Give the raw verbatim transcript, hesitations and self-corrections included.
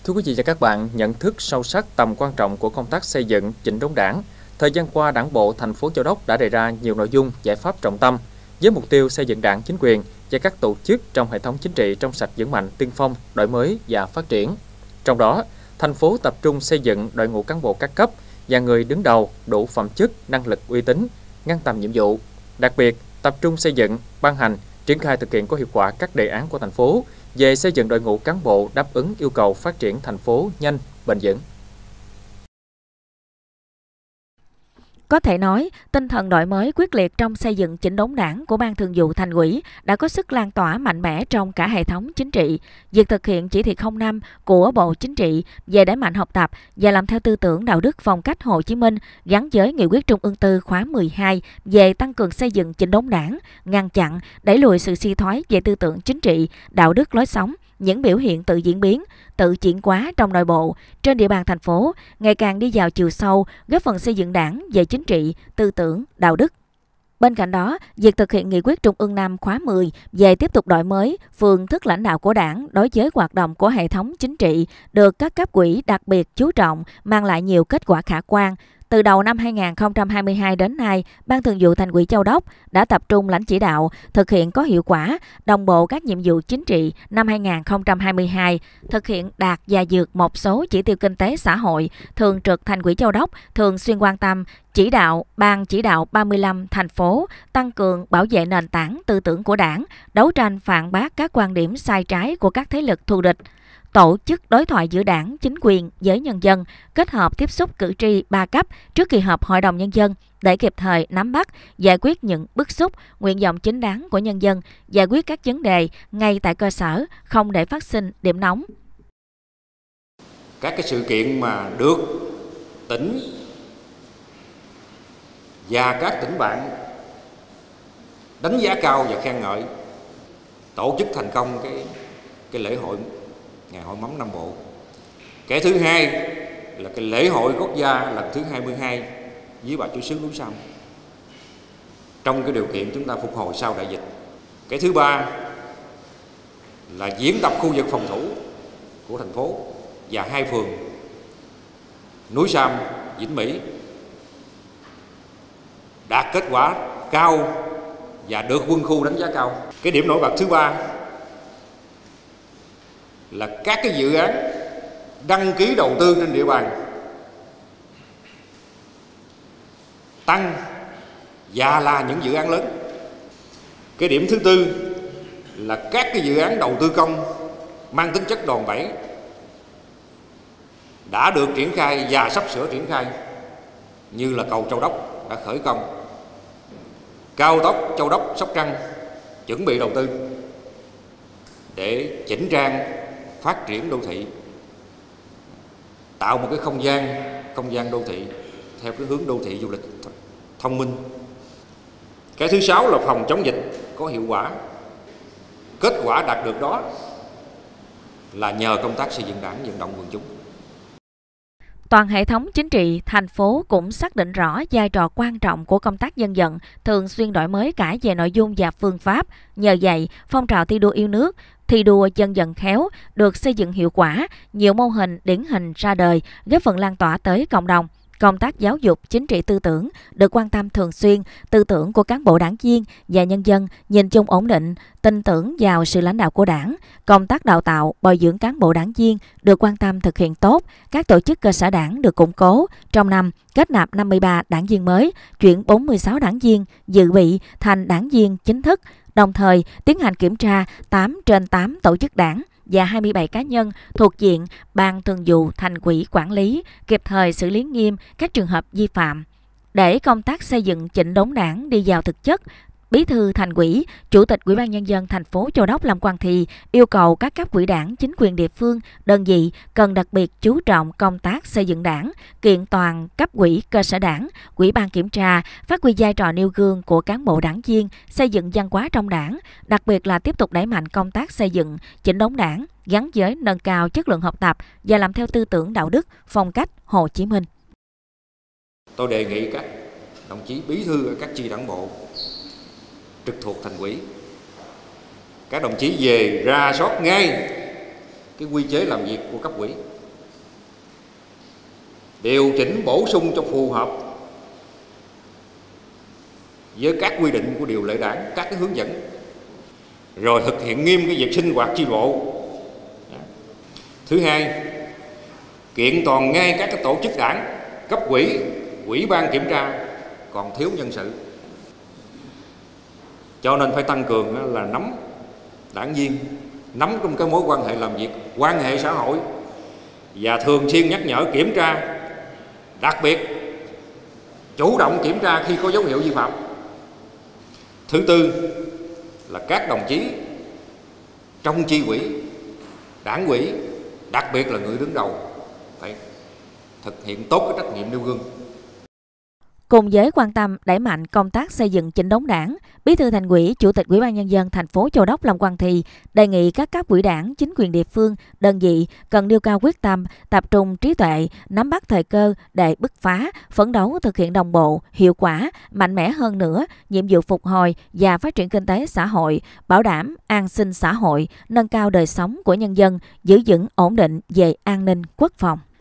Thưa quý vị và các bạn, nhận thức sâu sắc tầm quan trọng của công tác xây dựng chỉnh đốn Đảng, thời gian qua Đảng bộ thành phố Châu Đốc đã đề ra nhiều nội dung, giải pháp trọng tâm với mục tiêu xây dựng Đảng, chính quyền và các tổ chức trong hệ thống chính trị trong sạch vững mạnh, tiên phong, đổi mới và phát triển. Trong đó, thành phố tập trung xây dựng đội ngũ cán bộ các cấp và người đứng đầu đủ phẩm chất, năng lực, uy tín, ngang tầm nhiệm vụ. Đặc biệt, tập trung xây dựng, ban hành, triển khai thực hiện có hiệu quả các đề án của thành phố về xây dựng đội ngũ cán bộ đáp ứng yêu cầu phát triển thành phố nhanh, bền vững. Có thể nói, tinh thần đổi mới quyết liệt trong xây dựng chỉnh đốn Đảng của Ban Thường vụ Thành ủy đã có sức lan tỏa mạnh mẽ trong cả hệ thống chính trị. Việc thực hiện chỉ thị không năm của Bộ Chính trị về đẩy mạnh học tập và làm theo tư tưởng đạo đức phong cách Hồ Chí Minh gắn với Nghị quyết Trung ương tư khóa mười hai về tăng cường xây dựng chỉnh đốn Đảng, ngăn chặn, đẩy lùi sự suy thoái về tư tưởng chính trị, đạo đức lối sống, những biểu hiện tự diễn biến, tự chuyển hóa trong nội bộ, trên địa bàn thành phố, ngày càng đi vào chiều sâu, góp phần xây dựng Đảng về chính trị, tư tưởng, đạo đức. Bên cạnh đó, việc thực hiện Nghị quyết Trung ương năm khóa mười về tiếp tục đổi mới phương thức lãnh đạo của Đảng đối với hoạt động của hệ thống chính trị được các cấp ủy đặc biệt chú trọng, mang lại nhiều kết quả khả quan. Từ đầu năm hai nghìn không trăm hai mươi hai đến nay, Ban Thường vụ Thành ủy Châu Đốc đã tập trung lãnh chỉ đạo, thực hiện có hiệu quả, đồng bộ các nhiệm vụ chính trị năm hai nghìn không trăm hai mươi hai, thực hiện đạt và vượt một số chỉ tiêu kinh tế xã hội. Thường trực Thành ủy Châu Đốc thường xuyên quan tâm, chỉ đạo Ban chỉ đạo ba mươi lăm thành phố tăng cường bảo vệ nền tảng tư tưởng của Đảng, đấu tranh phản bác các quan điểm sai trái của các thế lực thù địch, tổ chức đối thoại giữa Đảng, chính quyền với nhân dân, kết hợp tiếp xúc cử tri ba cấp trước kỳ họp Hội đồng Nhân dân để kịp thời nắm bắt, giải quyết những bức xúc, nguyện vọng chính đáng của nhân dân, giải quyết các vấn đề ngay tại cơ sở, không để phát sinh điểm nóng. Các cái sự kiện mà được tỉnh và các tỉnh bạn đánh giá cao và khen ngợi, tổ chức thành công cái cái lễ hội Ngày hội mắm Nam Bộ. Cái thứ hai là cái lễ hội quốc gia lần thứ hai mươi hai với bà chúa xứ núi Sam, trong cái điều kiện chúng ta phục hồi sau đại dịch. Cái thứ ba là diễn tập khu vực phòng thủ của thành phố và hai phường núi Sam, Vĩnh Mỹ đạt kết quả cao và được quân khu đánh giá cao. Cái điểm nổi bật thứ ba là các cái dự án đăng ký đầu tư trên địa bàn tăng và là những dự án lớn. Cái điểm thứ tư là các cái dự án đầu tư công mang tính chất đòn bẩy đã được triển khai và sắp sửa triển khai, như là cầu Châu Đốc đã khởi công, cao tốc Châu Đốc Sóc Trăng chuẩn bị đầu tư để chỉnh trang phát triển đô thị, tạo một cái không gian không gian đô thị theo cái hướng đô thị du lịch thông minh. Cái thứ sáu là phòng chống dịch có hiệu quả. Kết quả đạt được đó là nhờ công tác xây dựng Đảng, vận động quần chúng. Toàn hệ thống chính trị, thành phố cũng xác định rõ vai trò quan trọng của công tác dân vận, thường xuyên đổi mới cả về nội dung và phương pháp. Nhờ vậy, phong trào thi đua yêu nước, thi đua dân vận khéo được xây dựng hiệu quả, nhiều mô hình điển hình ra đời, góp phần lan tỏa tới cộng đồng. Công tác giáo dục chính trị tư tưởng được quan tâm thường xuyên, tư tưởng của cán bộ đảng viên và nhân dân nhìn chung ổn định, tin tưởng vào sự lãnh đạo của Đảng. Công tác đào tạo, bồi dưỡng cán bộ đảng viên được quan tâm thực hiện tốt, các tổ chức cơ sở Đảng được củng cố. Trong năm, kết nạp năm mươi ba đảng viên mới, chuyển bốn mươi sáu đảng viên dự bị thành đảng viên chính thức, đồng thời tiến hành kiểm tra tám trên tám tổ chức Đảng và hai mươi bảy cá nhân thuộc diện Ban Thường vụ Thành ủy quản lý, kịp thời xử lý nghiêm các trường hợp vi phạm. Để công tác xây dựng chỉnh đốn Đảng đi vào thực chất, Bí thư Thành ủy, Chủ tịch Ủy ban Nhân dân thành phố Châu Đốc Lâm Quang Thì yêu cầu các cấp ủy Đảng, chính quyền địa phương, đơn vị cần đặc biệt chú trọng công tác xây dựng Đảng, kiện toàn cấp ủy cơ sở Đảng, Ủy ban kiểm tra, phát huy vai trò nêu gương của cán bộ đảng viên, xây dựng văn hóa trong Đảng, đặc biệt là tiếp tục đẩy mạnh công tác xây dựng chỉnh đốn Đảng gắn với nâng cao chất lượng học tập và làm theo tư tưởng đạo đức, phong cách Hồ Chí Minh. Tôi đề nghị các đồng chí bí thư ở các chi đảng bộ trực thuộc Thành ủy, các đồng chí về ra soát ngay cái quy chế làm việc của cấp ủy, điều chỉnh bổ sung cho phù hợp với các quy định của điều lệ đảng, các cái hướng dẫn, rồi thực hiện nghiêm cái việc sinh hoạt chi bộ. Thứ hai, kiện toàn ngay các cái tổ chức đảng, cấp ủy, ủy ban kiểm tra còn thiếu nhân sự. Cho nên phải tăng cường là nắm đảng viên, nắm trong cái mối quan hệ làm việc, quan hệ xã hội và thường xuyên nhắc nhở kiểm tra, đặc biệt chủ động kiểm tra khi có dấu hiệu vi phạm. Thứ tư là các đồng chí trong chi ủy, đảng ủy, đặc biệt là người đứng đầu phải thực hiện tốt cái trách nhiệm nêu gương. Cùng với quan tâm đẩy mạnh công tác xây dựng chỉnh đốn Đảng, Bí thư Thành ủy, Chủ tịch Ủy ban Nhân dân thành phố Châu Đốc Lâm Quang Thì đề nghị các cấp ủy Đảng, chính quyền địa phương, đơn vị cần nêu cao quyết tâm, tập trung trí tuệ, nắm bắt thời cơ để bứt phá, phấn đấu thực hiện đồng bộ, hiệu quả, mạnh mẽ hơn nữa nhiệm vụ phục hồi và phát triển kinh tế xã hội, bảo đảm an sinh xã hội, nâng cao đời sống của nhân dân, giữ vững ổn định về an ninh quốc phòng.